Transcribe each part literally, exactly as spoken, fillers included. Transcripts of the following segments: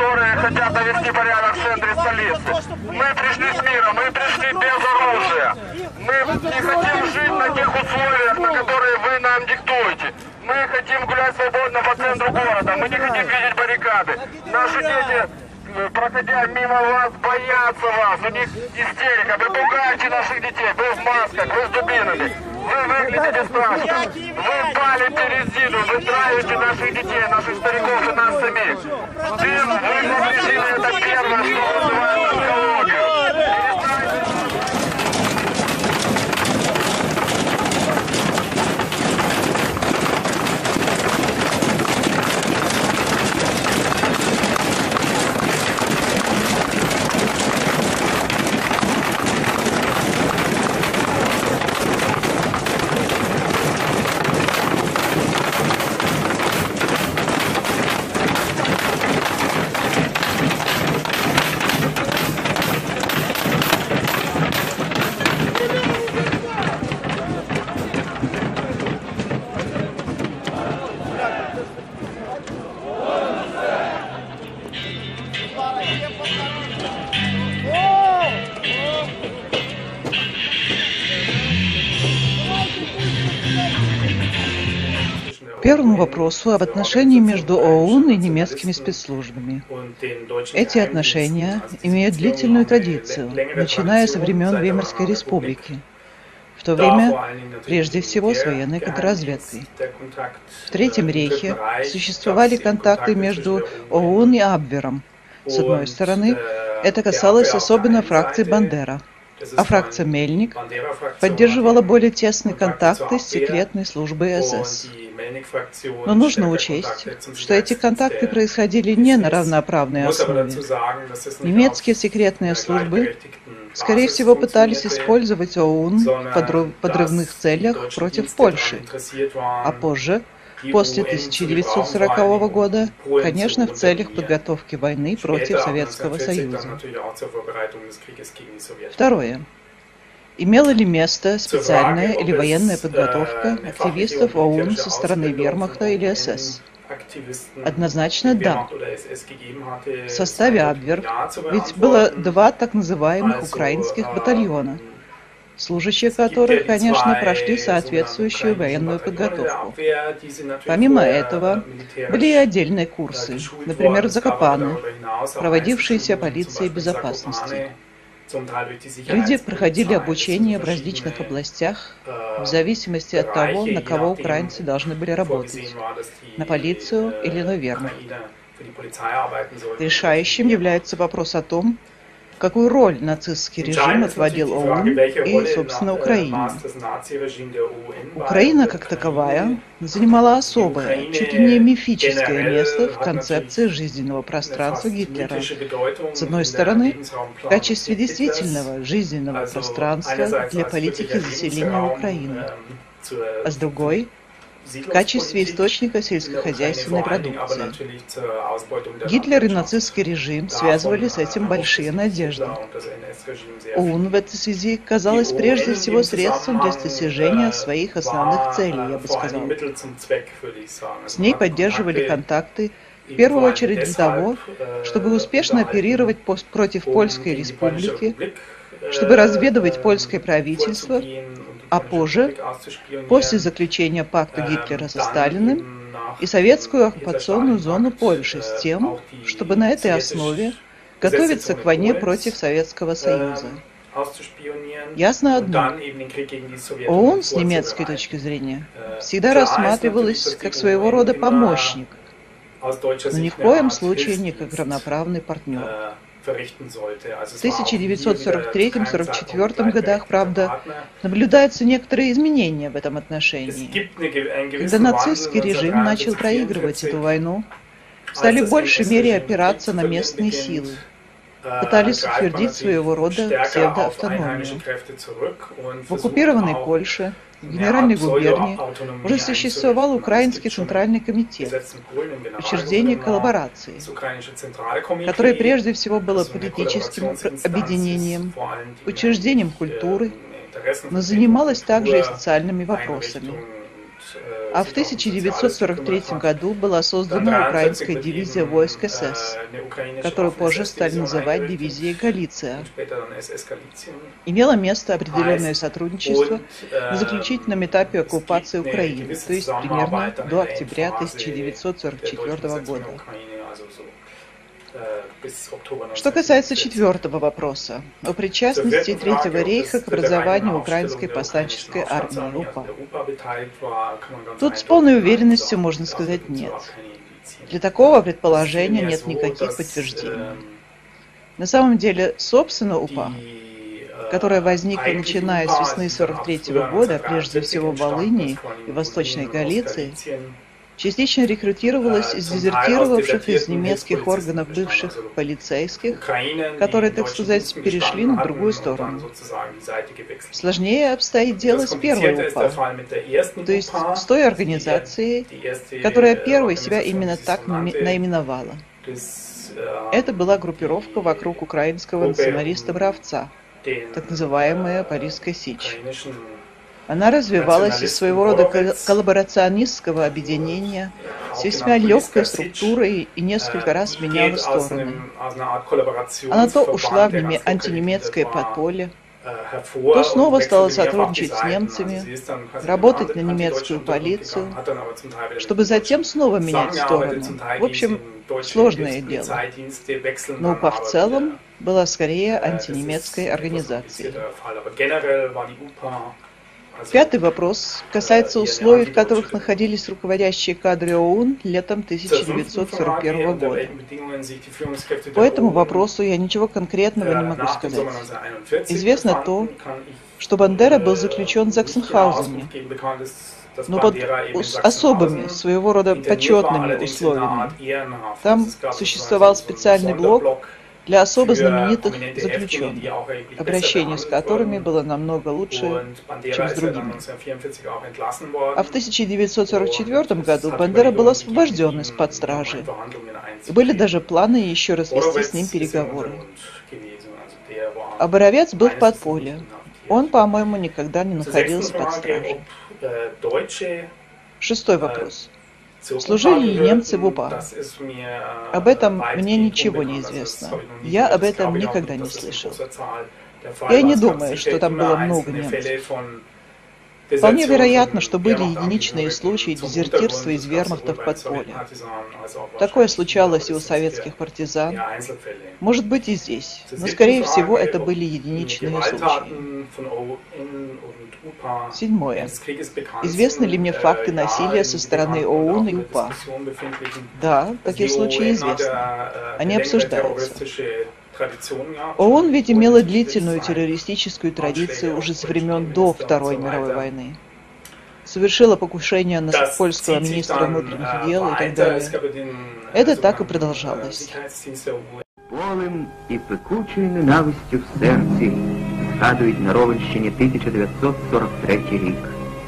которые хотят навести порядок в центре столицы. Мы пришли с миром, мы пришли без оружия. Мы не хотим жить на тех условиях, на которые вы нам диктуете. Мы хотим гулять свободно по центру города, мы не хотим видеть баррикады. Наши дети, проходя мимо вас, боятся вас, у них истерика. Вы пугаете наших детей, вы в масках, вы с дубинами. Вы выглядите страшно. Вы палите резину, вы травите наших детей, наших стариков и нас самих. Вы, вы повредили это первое, что вызывает онкологию. Первому вопросу об отношении между ОУН и немецкими спецслужбами. Эти отношения имеют длительную традицию, начиная со времен Веймарской республики, в то время прежде всего с военной контрразведкой. В Третьем рейхе существовали контакты между ОУН и Абвером. С одной стороны, это касалось особенно фракции Бандера, а фракция Мельник поддерживала более тесные контакты с секретной службой СС. Но нужно учесть, что эти контакты происходили не на равноправной основе. Немецкие секретные службы, скорее всего, пытались использовать ОУН в подрывных целях против Польши, а позже, после тысяча девятьсот сорокового года, конечно, в целях подготовки войны против Советского Союза. Второе. Имела ли место специальная или военная подготовка активистов ОУН со стороны Вермахта или СС? Однозначно да. В составе Абвер ведь было два так называемых украинских батальона, служащие которых, конечно, прошли соответствующую военную подготовку. Помимо этого, были и отдельные курсы, например, в Закопане, проводившиеся полицией безопасности. Люди проходили обучение в различных областях, в зависимости от того, на кого украинцы должны были работать, на полицию или на вермахт. Решающим является вопрос о том, какую роль нацистский режим отводил ОУН и, собственно, Украине. Украина, как таковая, занимала особое, чуть ли не мифическое место в концепции жизненного пространства Гитлера. С одной стороны, в качестве действительного жизненного пространства для политики заселения Украины, а с другой – в качестве источника сельскохозяйственной продукции. Гитлер и нацистский режим связывали с этим большие надежды. ОУН в этой связи казалась прежде всего средством для достижения своих основных целей, я бы сказал. С ней поддерживали контакты в первую очередь для того, чтобы успешно оперировать против Польской республики, чтобы разведывать польское правительство, а позже, после заключения пакта Гитлера со Сталиным, и советскую оккупационную зону Польши с тем, чтобы на этой основе готовиться к войне против Советского Союза. Ясно одно. ОУН с немецкой точки зрения всегда рассматривалась как своего рода помощник, но ни в коем случае не как равноправный партнер. В тысяча девятьсот сорок третьем — сорок четвёртом годах, правда, наблюдаются некоторые изменения в этом отношении. Когда нацистский режим начал проигрывать эту войну, стали в большей мере опираться на местные силы, пытались утвердить своего рода псевдоавтономию. В оккупированной Польше, в Генеральной губернии уже существовал Украинский Центральный комитет, учреждение коллаборации, которое прежде всего было политическим объединением, учреждением культуры, но занималось также и социальными вопросами. А в тысяча девятьсот сорок третьем году была создана украинская дивизия войск СС, которую позже стали называть дивизией Галиция. Имело место определенное сотрудничество на заключительном этапе оккупации Украины, то есть примерно до октября тысяча девятьсот сорок четвёртого года. Что касается четвертого вопроса, о причастности Третьего рейха к образованию Украинской повстанческой армии УПА. Тут с полной уверенностью можно сказать нет. Для такого предположения нет никаких подтверждений. На самом деле, собственно, УПА, которая возникла начиная с весны сорок третьего года, прежде всего в Волыни и Восточной Галиции, частично рекрутировалась из дезертировавших из немецких органов бывших полицейских, которые, так сказать, перешли на другую сторону. Сложнее обстоит дело с первой УПА, то есть с той организацией, которая первой себя именно так наименовала. Это была группировка вокруг украинского националиста-бравца, так называемая Парижская Сечь. Она развивалась из своего рода коллаборационистского объединения с весьма легкой структурой и несколько раз меняла стороны. Она то ушла в антинемецкое подполье, то снова стала сотрудничать с немцами, работать на немецкую полицию, чтобы затем снова менять сторону. В общем, сложное дело. Но УПА в целом была скорее антинемецкой организацией. Пятый вопрос касается условий, в которых находились руководящие кадры ОУН летом тысяча девятьсот сорок первого года. По этому вопросу я ничего конкретного не могу сказать. Известно то, что Бандера был заключен в Заксенхаузене, но под особыми, своего рода почетными условиями. Там существовал специальный блок для особо знаменитых заключенных, обращение с которыми было намного лучше, чем с другими. А в тысяча девятьсот сорок четвёртом году Бандера был освобожден из-под стражи, и были даже планы еще раз вести с ним переговоры. А Боровец был в подполье. Он, по-моему, никогда не находился под стражей. Шестой вопрос. Служили ли немцы в УПА? Об этом мне ничего не известно. Я об этом никогда не слышал. Я не думаю, что там было много немцев. Вполне вероятно, что были единичные случаи дезертирства из вермахта в подполье. Такое случалось и у советских партизан. Может быть и здесь. Но, скорее всего, это были единичные случаи. Седьмое. Известны ли мне факты насилия со стороны ОУН и УПА? Да, такие случаи известны. Они обсуждаются. ОУН ведь имела длительную террористическую традицию уже со времен до Второй мировой войны. Совершила покушение на польского министра внутренних дел и так далее. Это так и продолжалось. Болем і пекучою ненавистю в серці згадують на Ровенщині тисяча дев'ятсот сорок третій рік.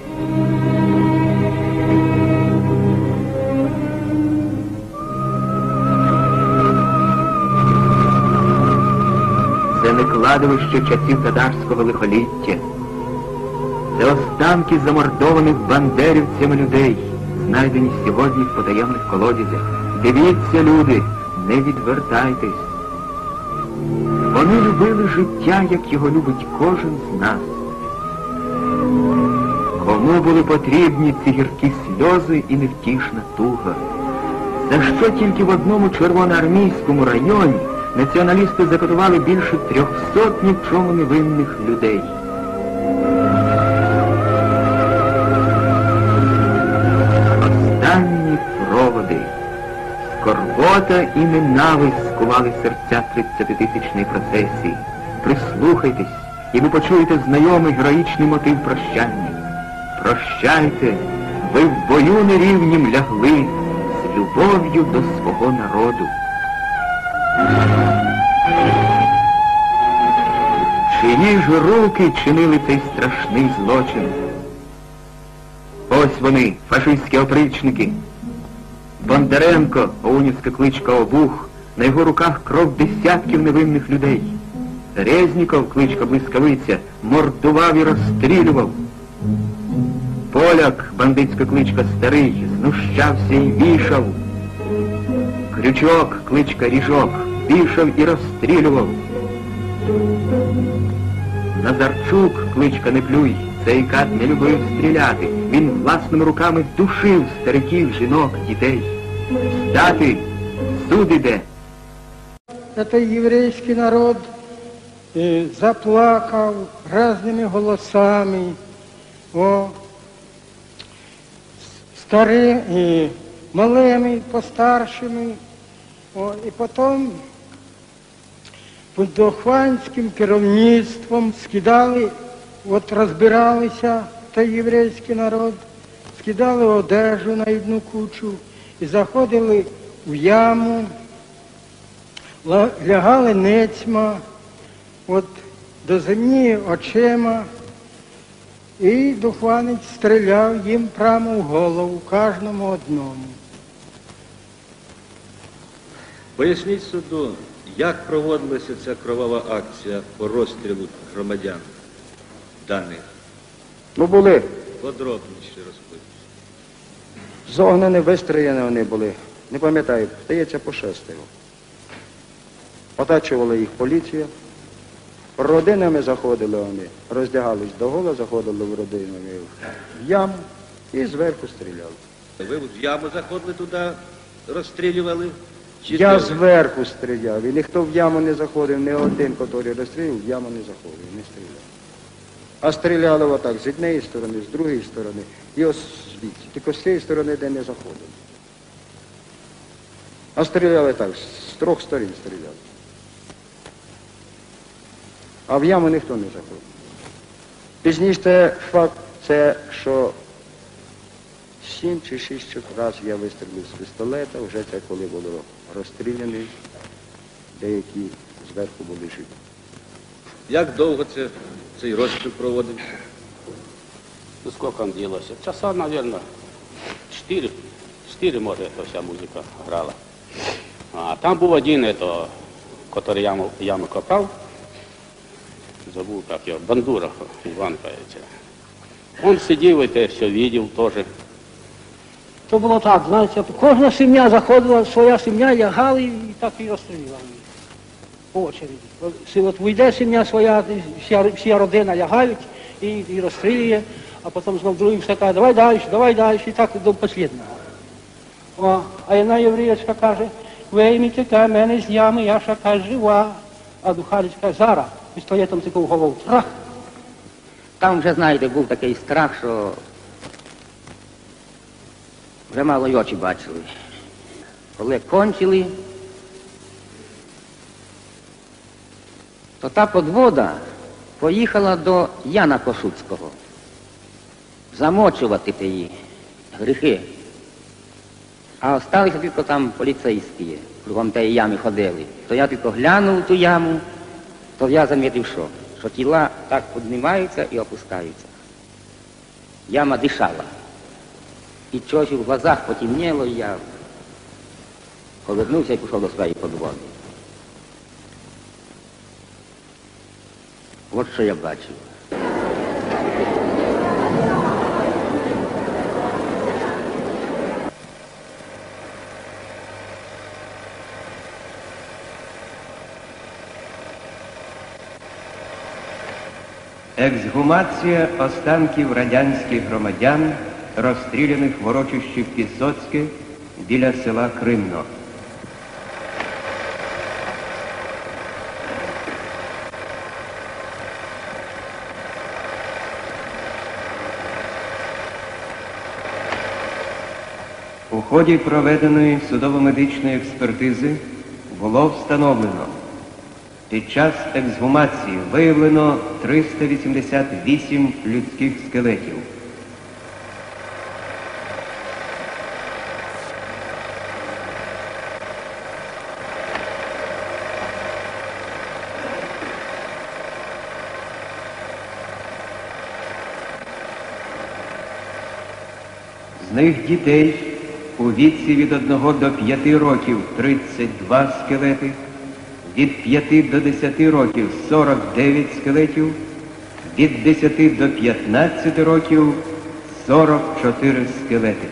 Це не кладовище часів татарського лихоліття. Це останки замордованих бандерівцями людей, знайдені сьогодні в потаємних колодязях. Дивіться, люди, не відвертайтесь. Вони любили життя, як його любить кожен з нас. Кому були потрібні ці гіркі сльози і невтішна туга? За що тільки в одному червоноармійському районі націоналісти закатували більше трьохсот ні в чому невинних людей? Останні проводи. Скорбота і ненависть скували серця тридцятитисячної процесії. Прислухайтесь, і ви почуєте знайомий героїчний мотив прощання. Прощайте, ви в бою нерівнім лягли з любов'ю до свого народу. Чиї ж руки чинили цей страшний злочин? Ось вони, фашистські опричники. Бондаренко, оунівська кличка Обух, на його руках кров десятків невинних людей. Резніков, кличка Блискавиця, мордував і розстрілював. Поляк, бандитська кличка Старий, знущався і вішав. Крючок, кличка Ріжок, вішав і розстрілював. Назарчук, кличка Неплюй, цей кат не любив стріляти. Він власними руками душив стариків, жінок, дітей. Здати, суд іде. Этот еврейский народ э, заплакал разными голосами, о, стари, э, малими, постаршими, о, і потім під духванським керівництвом скидали, от розбиралися той єврейський народ, скидали одежу на одну кучу і заходили в яму, лягали нецьма, от до землі очима, і духванець стріляв їм прямо в голову, кожному одному. Поясніть суду, як проводилася ця кровава акція по розстрілу громадян даних? Ну були, Подробніше розповідь. зогнані, вистроєні вони були, не пам'ятаю, здається, по шестеро. Отачувала їх поліція, родинами заходили вони, роздягались догола, заходили в родинами в яму і зверху стріляли. Ви в яму заходили туди, розстрілювали? Чи Я де? зверху стріляв, і ніхто в яму не заходив, ні один, який розстрілював, в яму не заходив, не стріляв. А стріляли отак з однієї сторони, з другої сторони, і ось звідси, тільки з цієї сторони, де не заходили. А стріляли так, з трьох сторін стріляли. А в яму ніхто не заходив. Пізніше факт це, що сім чи шість разів я вистрілив з пістолета, вже це коли було розстріляні, деякі зверху були живі. Як довго це, цей розстріл проводився? Ну, сколько он длился? Часа, наверное, четыре. Четыре, может, эта вся музыка играла. А там был один, это, который яму, яму копал. Забыл, как его, Бандуров, Иван, кажется. Он сидел, это все видел тоже. То було так, знаєте, кожна сім'я заходила, своя сім'я, лягали і так і розстрілювали. По очереді. От вийде сім'я своя, вся, вся родина лягають і, і розстрілює, а потім знов другий все каже, давай далі, давай далі, і так до останнього. О, а одна євреєчка каже, вийміть мене з ями, я ще каже, жива. А духалець каже, зараз, пістолетом тільки в голову, трах. Там вже, знаєте, був такий страх, що вже мало й очі бачили. Коли кончили, то та подвода поїхала до Яна Косуцького замочувати ті гріхи. А осталися тільки там поліцейські, кругом тієї ями ходили. То я тільки глянув ту яму, то я замітив, що, що тіла так піднімаються і опускаються. Яма дишала. І чогось в глазах потемніло, і я повернувся і пішов до своєї подводи. От що я бачив. Ексгумація останків радянських громадян, розстріляних в урочищі Пісоцьке біля села Кримно. У ході проведеної судово-медичної експертизи було встановлено: під час ексгумації виявлено триста вісімдесят вісім людських скелетів. З них дітей у віці від одного до п'яти років тридцять два скелети, від п'яти до десяти років сорок дев'ять скелетів, від десяти до п'ятнадцяти років сорок чотири скелети.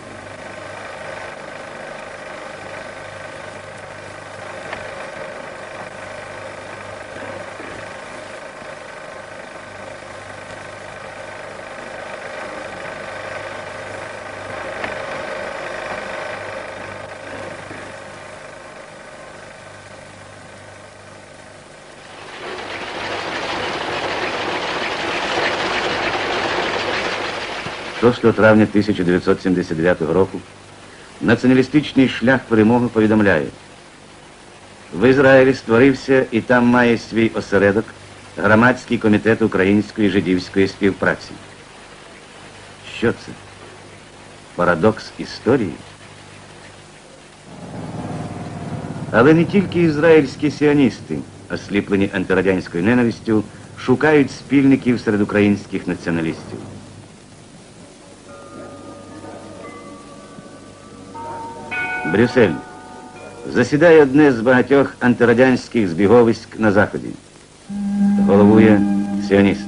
шостого травня тисяча дев'ятсот сімдесят дев'ятого року націоналістичний шлях перемоги повідомляє: в Ізраїлі створився і там має свій осередок Громадський комітет української жидівської співпраці. Що це? Парадокс історії? Але не тільки ізраїльські сіоністи, осліплені антирадянською ненавистю, шукають спільників серед українських націоналістів. Брюссель. Засідає одне з багатьох антирадянських збіговиськ на Заході. Головує сіоніст.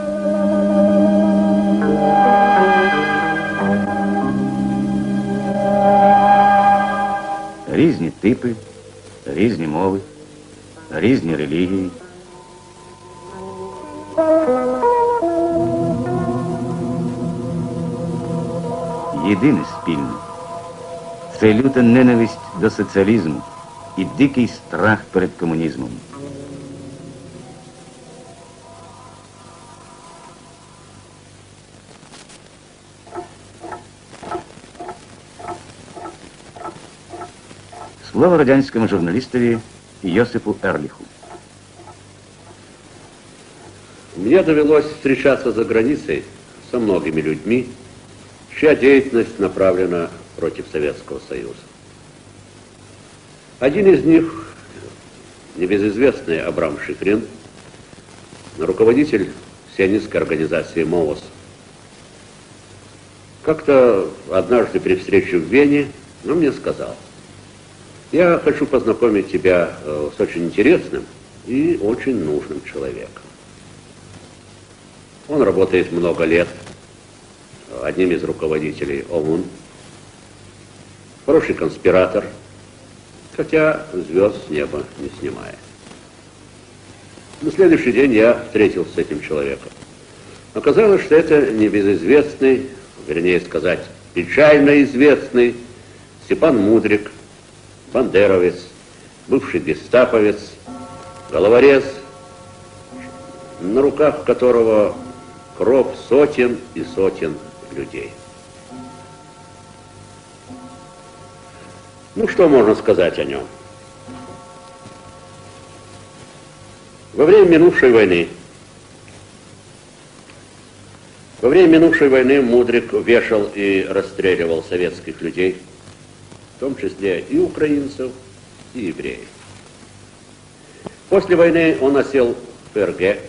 Різні типи, різні мови, різні релігії. Єдине спільне – це люта ненависть до соціалізму і дикий страх перед комунізмом. Слово радянському журналистове Йосипу Эрлиху. Мне довелось встречаться за границей со многими людьми, чья деятельность направлена против Советского Союза. Один из них, небезызвестный Абрам Шифрин, руководитель сионистской организации МООС, как-то однажды при встрече в Вене, он мне сказал: я хочу познакомить тебя с очень интересным и очень нужным человеком. Он работает много лет одним из руководителей ОУН, хороший конспиратор, хотя звезд с неба не снимает. На следующий день я встретился с этим человеком. Оказалось, что это небезызвестный, вернее сказать, печально известный Степан Мудрик, бандеровец, бывший гестаповец, головорез, на руках которого кровь сотен и сотен людей. Ну, что можно сказать о нем? Во время минувшей войны, во время минувшей войны Мудрик вешал и расстреливал советских людей, в том числе и украинцев, и евреев. После войны он осел в ФРГ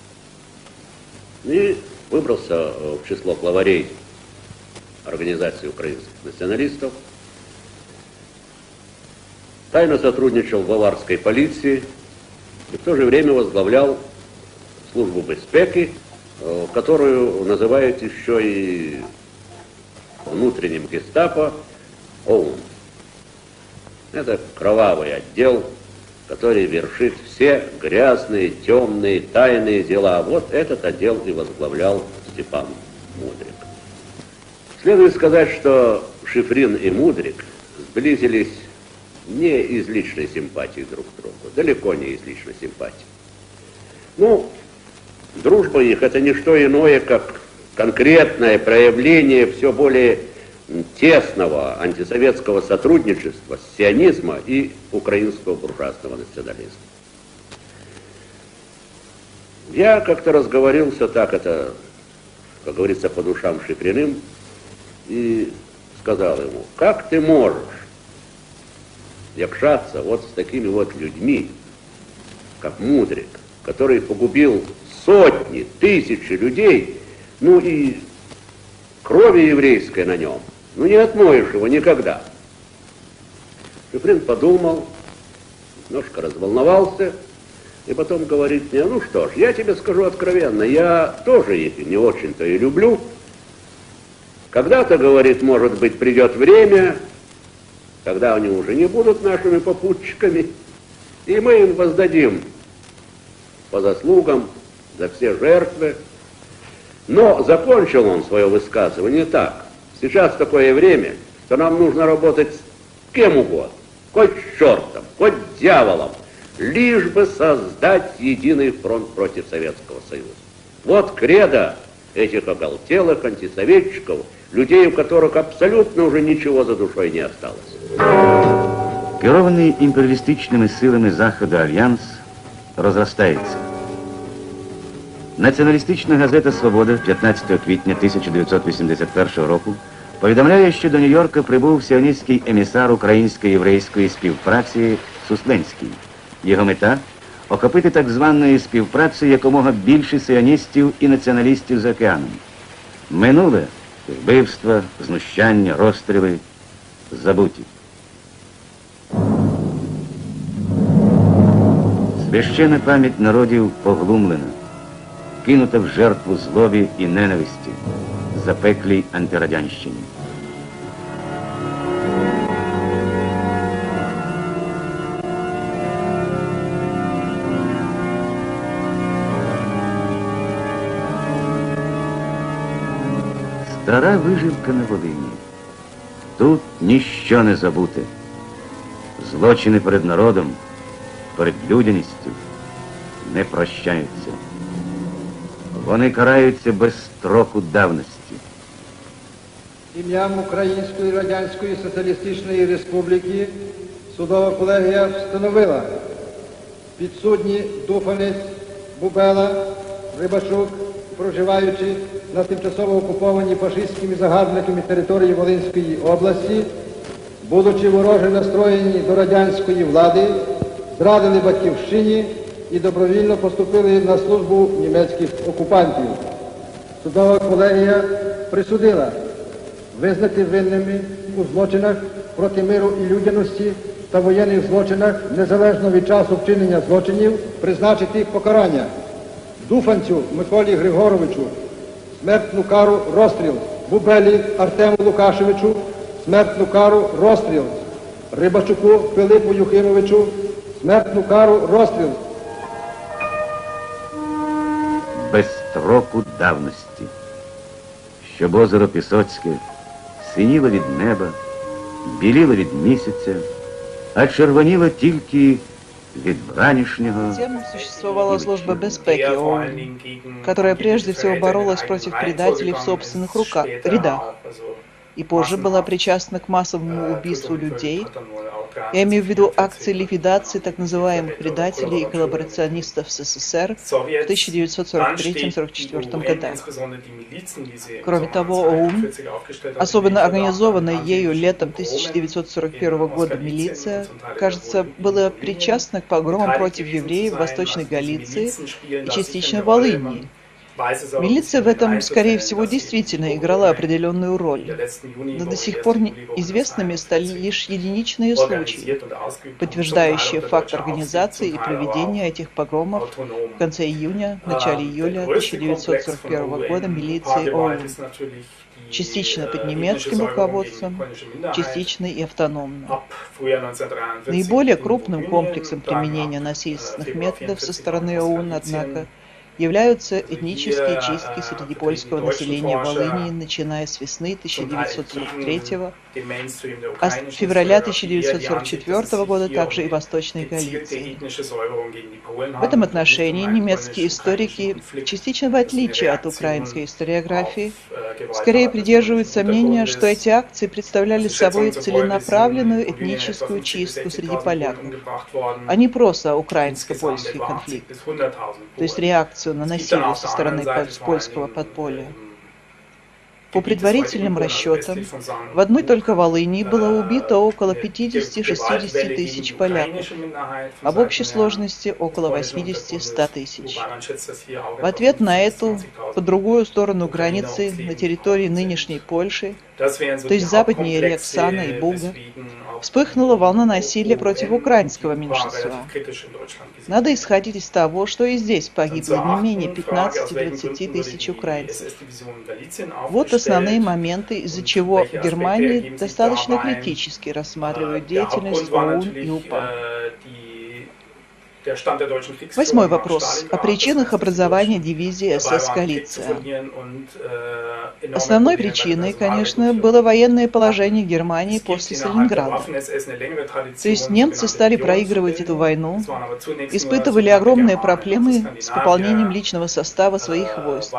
и выбрался в число главарей Организации украинских националистов, тайно сотрудничал в баварской полиции и в то же время возглавлял службу безпеки, которую называют еще и внутренним гестапо ОУН. Это кровавый отдел, который вершит все грязные, темные, тайные дела. Вот этот отдел и возглавлял Степан Мудрик. Следует сказать, что Шифрин и Мудрик сблизились не из личной симпатии друг к другу, далеко не из личной симпатии. Ну, дружба их — это не что иное, как конкретное проявление все более тесного антисоветского сотрудничества, сионизма и украинского буржуазного национализма. Я как-то разговорился так, это, как говорится, по душам Шифриным, и сказал ему: как ты можешь якшаться вот с такими вот людьми, как Мудрик, который погубил сотни, тысячи людей, ну и крови еврейской на нем, ну не отмоешь его никогда. Шифрин подумал, немножко разволновался, и потом говорит мне: ну что ж, я тебе скажу откровенно, я тоже их не очень-то и люблю, Когда-то, говорит, может быть, придет время, когда они уже не будут нашими попутчиками, и мы им воздадим по заслугам за все жертвы. Но закончил он свое высказывание так. Сейчас такое время, что нам нужно работать с кем угодно, хоть с чертом, хоть с дьяволом, лишь бы создать единый фронт против Советского Союза. Вот кредо этих оголтелых антисоветчиков, людей, у которых абсолютно уже ничего за душой не осталось. Керованный империалістичними силами Заходу альянс розростається. Націоналістична газета «Свобода» п'ятнадцятого квітня тисяча дев'ятсот вісімдесят першого року повідомляє, що до Нью-Йорка прибув сіоністський емісар українсько-єврейської співпраці Сусленський. Його мета – охопити так званої співпраці якомога більше сіоністів і націоналістів за океаном. Минуле – вбивства, знущання, розстріли – забуті. Священна пам'ять народів поглумлена, кинута в жертву злобі і ненависті, запеклій антирадянщині. Стара виживка на Волині. Тут ніщо не забуте. Злочини перед народом, перед людяністю не прощаються. Вони караються без строку давності. Ім'ям Української Радянської Соціалістичної Республіки судова колегія встановила підсудні Дуфанець, Бубела, Рибачук, проживаючи на тимчасово окупованій фашистськими загарбниками території Волинської області, будучи вороже настроєні до радянської влади, зрадили батьківщині і добровільно поступили на службу німецьких окупантів. Судова колегія присудила визнати винними у злочинах проти миру і людяності та воєнних злочинах, незалежно від часу вчинення злочинів, призначити їх покарання. Дуфанцю Миколі Григоровичу смертну кару розстріл, Бубелі Артему Лукашевичу смертну кару розстріл, Рибачуку Пилипу Юхимовичу смертну кару розстріл. Без строку давності, щоб озеро Пісоцьке синіло від неба, біліло від місяця, а червоніло тільки від вранішнього. Затем существовала служба безпеки ООН, которая прежде всего боролась против предателей в собственных руках, рядах, и позже была причастна к массовому убийству людей. Я имею в виду акции ликвидации так называемых предателей и коллаборационистов СССР в тысяча девятьсот сорок третьем — сорок четвёртом годах. Кроме того, ОУН, особенно организованная ею летом тысяча девятьсот сорок первого года милиция, кажется, была причастна к погромам против евреев в Восточной Галиции и частично Волыни. Милиция в этом, скорее всего, действительно играла определенную роль, но до сих пор известными стали лишь единичные случаи, подтверждающие факт организации и проведения этих погромов в конце июня, начале июля тысяча девятьсот сорок первого года милицией ОУН, частично под немецким руководством, частично и автономно. Наиболее крупным комплексом применения насильственных методов со стороны ОУН, однако, являются этнические чистки среди польского населения Волыни, начиная с весны тысяча девятьсот сорок третьего, а с февраля тысяча девятьсот сорок четвёртого года также и Восточной Галиции. В этом отношении немецкие историки, частично в отличие от украинской историографии, скорее придерживаются мнения, что эти акции представляли собой целенаправленную этническую чистку среди поляков, а не просто украинско-польский конфликт, то есть реакцию на насилие со стороны польского подполья. По предварительным расчетам, в одной только Волыни было убито около пятидесяти-шестидесяти тысяч поляков, а в общей сложности около восьмидесяти-ста тысяч. В ответ на эту, по другую сторону границы, на территории нынешней Польши, то есть западнее рек Сана и Буга, вспыхнула волна насилия против украинского меньшинства. Надо исходить из того, что и здесь погибло не менее пятнадцати-двадцати тысяч украинцев. Вот основные моменты, из-за чего в Германии достаточно критически рассматривают деятельность ОУН и УПА. Восьмой вопрос о причинах образования дивизии СС «Галиция». Основной причиной, конечно, было военное положение Германии после Сталинграда. То есть немцы стали проигрывать эту войну, испытывали огромные проблемы с пополнением личного состава своих войск.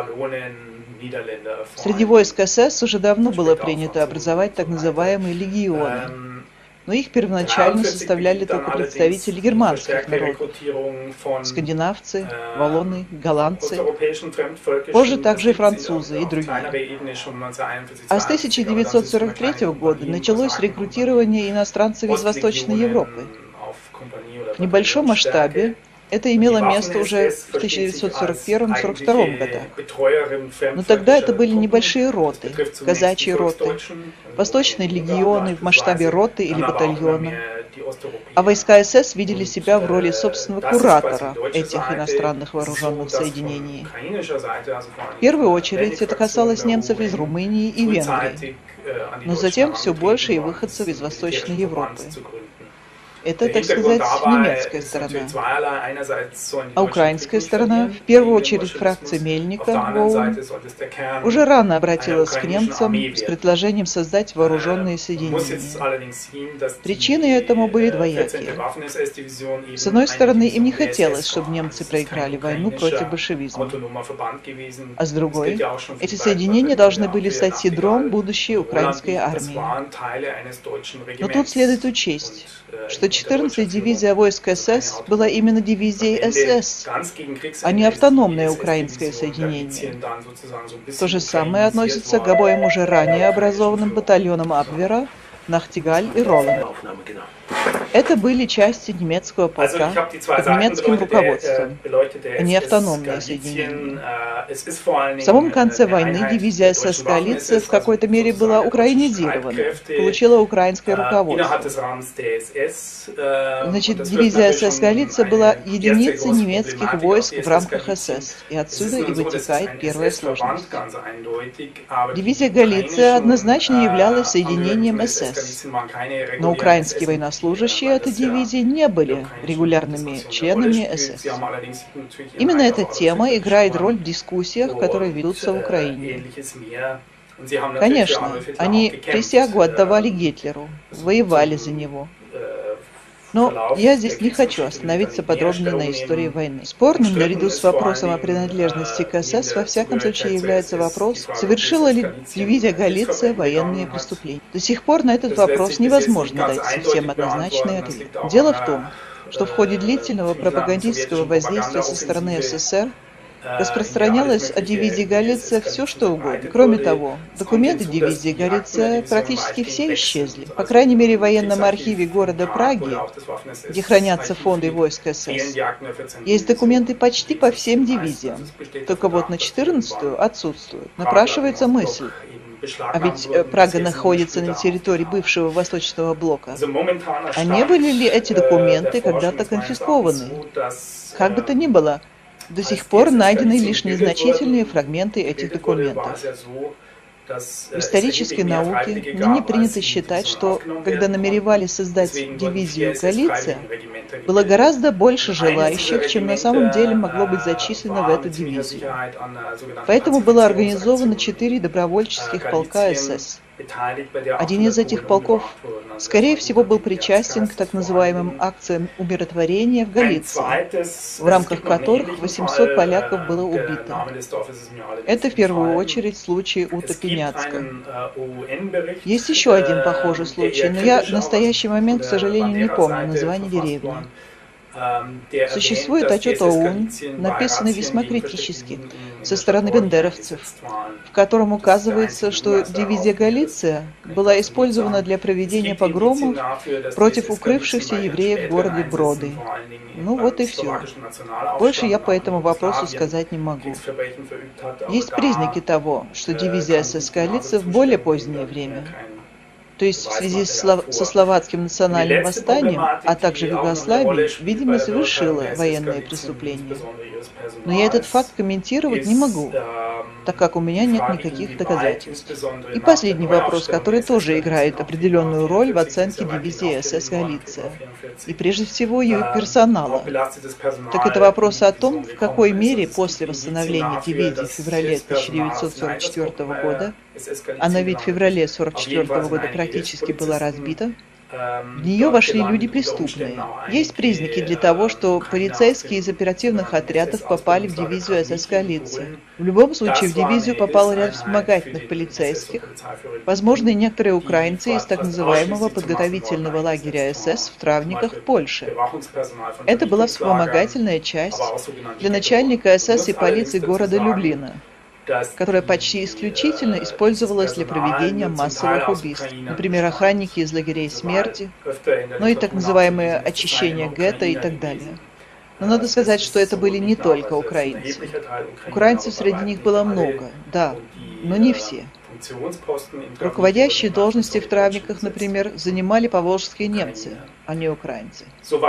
Среди войск СС уже давно было принято образовать так называемые легионы, но их первоначально составляли только представители германских народов – скандинавцы, валлоны, голландцы, позже также и французы и другие. А с тысяча девятьсот сорок третьего года началось рекрутирование иностранцев из Восточной Европы. В небольшом масштабе это имело место уже в тысяча девятьсот сорок первом — сорок втором годах. Но тогда это были небольшие роты, казачьи роты, восточные легионы в масштабе роты или батальона. А войска СС видели себя в роли собственного куратора этих иностранных вооруженных соединений. В первую очередь это касалось немцев из Румынии и Венгрии, но затем все больше и выходцев из Восточной Европы. Это, так сказать, немецкая сторона. А украинская сторона, в первую очередь фракция Мельника в ОУН, уже рано обратилась к немцам с предложением создать вооруженные соединения. Причины этому были двоякие. С одной стороны, им не хотелось, чтобы немцы проиграли войну против большевизма. А с другой, эти соединения должны были стать ядром будущей украинской армии. Но тут следует учесть, что четырнадцатая дивизия войск СС была именно дивизией СС, а не автономное украинское соединение. То же самое относится к обоим уже ранее образованным батальонам Абвера, Нахтигаль и Роланд. Это были части немецкого полка под немецким руководством, а не автономные соединения. В самом конце войны дивизия СС «Галиция» в какой-то мере была украинизирована, получила украинское руководство. Значит, дивизия СС «Галиция» была единицей немецких войск в рамках СС, и отсюда и вытекает первая сложность. Дивизия «Галиция» однозначно являлась соединением СС, но украинские военнослужащие этой дивизии не были регулярными членами СС. Именно эта тема играет роль в дискуссиях, которые ведутся в Украине. Конечно, они присягу отдавали Гитлеру, воевали за него. Но я здесь не хочу остановиться подробнее на истории войны. Спорным, наряду с вопросом о принадлежности к СС, во всяком случае является вопрос, совершила ли дивизия «Галиция» военные преступления. До сих пор на этот вопрос невозможно дать совсем однозначный ответ. Дело в том, что в ходе длительного пропагандистского воздействия со стороны СССР распространялось о дивизии «Галиция» все что угодно. Кроме того, документы дивизии «Галиция» практически все исчезли. По крайней мере, в военном архиве города Праги, где хранятся фонды войск СС, есть документы почти по всем дивизиям. Только вот на четырнадцатую отсутствуют. Напрашивается мысль, а ведь Прага находится на территории бывшего Восточного блока. А не были ли эти документы когда-то конфискованы? Как бы то ни было, до сих пор найдены лишь незначительные фрагменты этих документов. В исторической науке ныне принято считать, что, когда намеревались создать дивизию «Галиция», было гораздо больше желающих, чем на самом деле могло быть зачислено в эту дивизию. Поэтому было организовано четыре добровольческих полка СС. Один из этих полков, скорее всего, был причастен к так называемым акциям умиротворения в Галиции, в рамках которых восемьсот поляков было убито. Это в первую очередь случай у Топиняцка. Есть еще один похожий случай, но я в настоящий момент, к сожалению, не помню название деревни. Существует отчет ОУН, написанный весьма критически, со стороны бендеровцев, в котором указывается, что дивизия «Галиция» была использована для проведения погромов против укрывшихся евреев в городе Броды. Ну вот и все. Больше я по этому вопросу сказать не могу. Есть признаки того, что дивизия СС «Галиция» в более позднее время, то есть в связи со словацким национальным восстанием, а также в Югославии, видимо, совершила военные преступления. Но я этот факт комментировать не могу. так как у меня нет никаких доказательств. И последний вопрос, который тоже играет определенную роль в оценке дивизии СС «Галиция», и прежде всего ее персонала. Так это вопрос о том, в какой мере после восстановления дивизии в феврале тысяча девятьсот сорок четвёртого года, она ведь в феврале сорок четвёртого года практически была разбита, в нее вошли люди преступные. Есть признаки для того, что полицейские из оперативных отрядов попали в дивизию СС «Галиция». В любом случае, в дивизию попал ряд вспомогательных полицейских, возможно, и некоторые украинцы из так называемого подготовительного лагеря СС в Травниках в Польше. Это была вспомогательная часть для начальника СС и полиции города Люблина, которая почти исключительно использовалась для проведения массовых убийств. Например, охранники из лагерей смерти, ну и так называемое очищение гетто и так далее. Но надо сказать, что это были не только украинцы. Украинцев среди них было много, да, но не все. Руководящие должности в Травниках, например, занимали поволжские немцы, а не украинцы.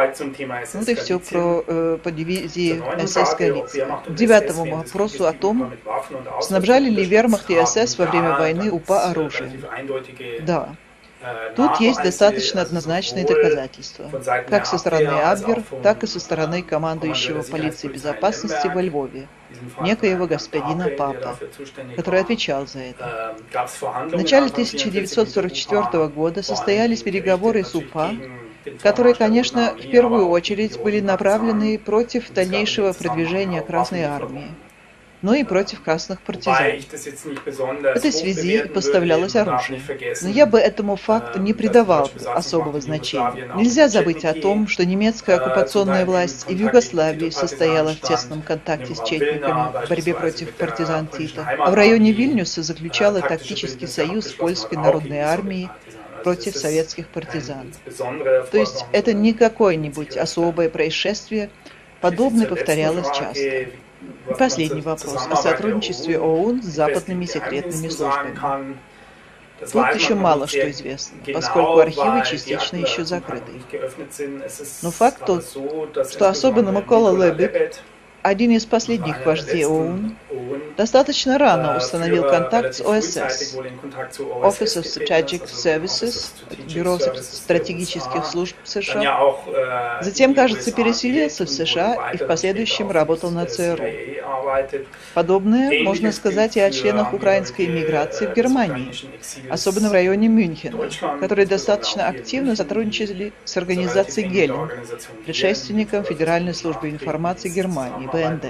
Вот и все про, э, по дивизии СС «Галиция». К девятому вопросу о том, снабжали ли вермахт и СС во время войны УПА оружием. Да. Тут есть достаточно однозначные доказательства, как со стороны Абвер, так и со стороны командующего полиции безопасности во Львове, некоего господина Папа, который отвечал за это. В начале тысяча девятьсот сорок четвёртого года состоялись переговоры с УПА, которые, конечно, в первую очередь были направлены против дальнейшего продвижения Красной Армии, но и против красных партизан. В этой связи поставлялось оружие. Но я бы этому факту не придавал особого значения. Нельзя забыть о том, что немецкая оккупационная власть и в Югославии состояла в тесном контакте с четниками в борьбе против партизан Тита, а в районе Вильнюса заключала тактический союз с польской народной армией против советских партизан. То есть это не какое-нибудь особое происшествие, подобное повторялось часто. И последний вопрос о сотрудничестве ОУН с западными секретными службами. Тут еще мало что известно, поскольку архивы частично еще закрыты. Но факт тот, что особенно Микола Лебек, один из последних вождей ОУН, достаточно рано установил контакт с ОСС, Office of Strategic Services, Бюро стратегических служб США. Затем, кажется, переселился в США и в последующем работал на ЦРУ. Подобное можно сказать и о членах украинской эмиграции в Германии, особенно в районе Мюнхена, которые достаточно активно сотрудничали с организацией Гелен, предшественником Федеральной службы информации Германии, бэ эн дэ.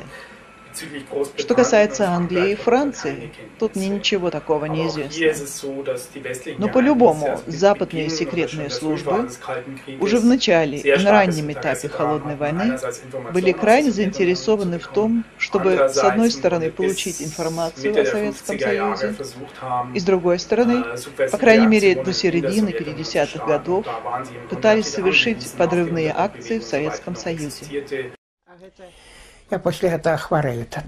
Что касается Англии и Франции, тут мне ничего такого не известно. Но по-любому западные секретные службы уже в начале и на раннем этапе Холодной войны были крайне заинтересованы в том, чтобы с одной стороны получить информацию о Советском Союзе, и с другой стороны, по крайней мере до середины пятидесятых годов, пытались совершить подрывные акции в Советском Союзе. Я после этого хвораю тут.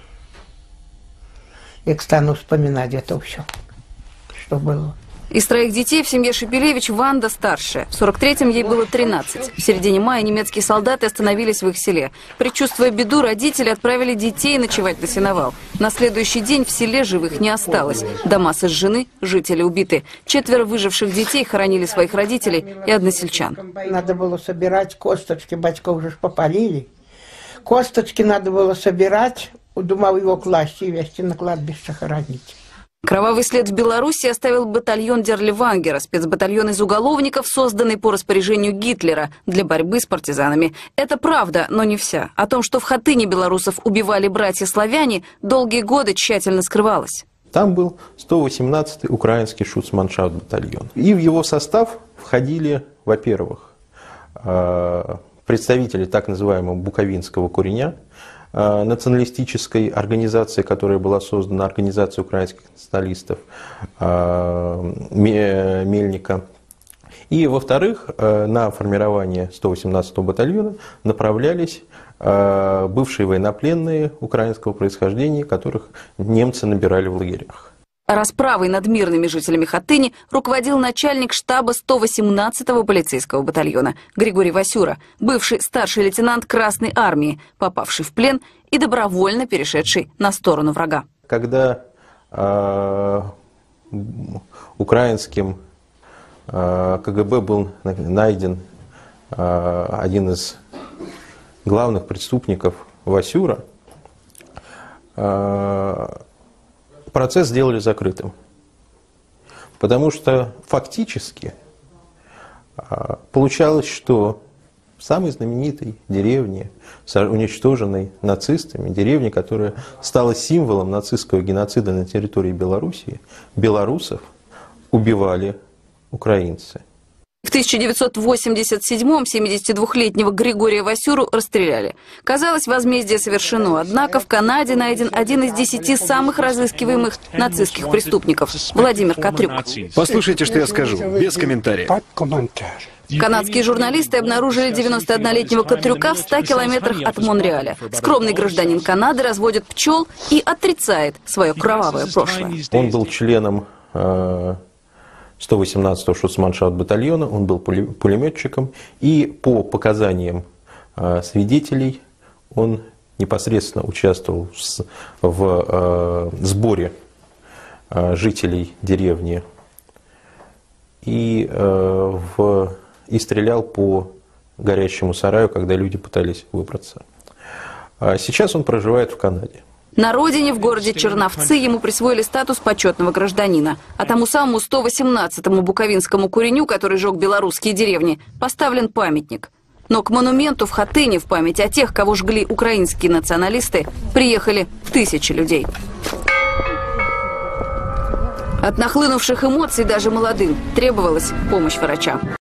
И стану вспоминать это все, что было. Из троих детей в семье Шепелевич Ванда старшая. В сорок третьем ей было тринадцать. В середине мая немецкие солдаты остановились в их селе. Предчувствуя беду, родители отправили детей ночевать на сеновал. На следующий день в селе живых не осталось. Дома сожжены, жители убиты. Четверо выживших детей хоронили своих родителей и односельчан. Надо было собирать косточки, батька уже попалили. Косточки надо было собирать, думал его класть и вести на кладбище хоронить. Кровавый след в Беларуси оставил батальон Дерливангера, спецбатальон из уголовников, созданный по распоряжению Гитлера для борьбы с партизанами. Это правда, но не вся. О том, что в Хатыни белорусов убивали братья-славяне, долгие годы тщательно скрывалось. Там был сто восемнадцатый украинский шуцманшафт батальон. И в его состав входили, во-первых, представители так называемого буковинского куреня, националистической организации, которая была создана, организация украинских националистов Мельника. И, во-вторых, на формирование сто восемнадцатого батальона направлялись бывшие военнопленные украинского происхождения, которых немцы набирали в лагерях. Расправой над мирными жителями Хатыни руководил начальник штаба сто восемнадцатого полицейского батальона Григорий Васюра, бывший старший лейтенант Красной армии, попавший в плен и добровольно перешедший на сторону врага. Когда э, украинским э, КГБ был найден э, один из главных преступников Васюра, э, процесс сделали закрытым. Потому что фактически э, получалось, что в самой знаменитой деревне, уничтоженной нацистами, деревне, которая стала символом нацистского геноцида на территории Белоруссии, белорусов убивали украинцы. В тысяча девятьсот восемьдесят седьмом семидесятидвухлетнего Григория Васюру расстреляли. Казалось, возмездие совершено, однако в Канаде найден один из десяти самых разыскиваемых нацистских преступников – Владимир Катрюк. Послушайте, что я скажу, без комментариев. Канадские журналисты обнаружили девяностооднолетнего Катрюка в ста километрах от Монреаля. Скромный гражданин Канады разводит пчел и отрицает свое кровавое прошлое. Он был членом э, сто восемнадцатого шуцманшафт-батальона, он был пулеметчиком, и по показаниям э, свидетелей он непосредственно участвовал в, в э, сборе э, жителей деревни и, э, в, и стрелял по горящему сараю, когда люди пытались выбраться. А сейчас он проживает в Канаде. На родине, в городе Черновцы, ему присвоили статус почетного гражданина. А тому самому сто восемнадцатому буковинскому куреню, который жег белорусские деревни, поставлен памятник. Но к монументу в Хатыне в память о тех, кого жгли украинские националисты, приехали тысячи людей. От нахлынувших эмоций даже молодым требовалась помощь врача.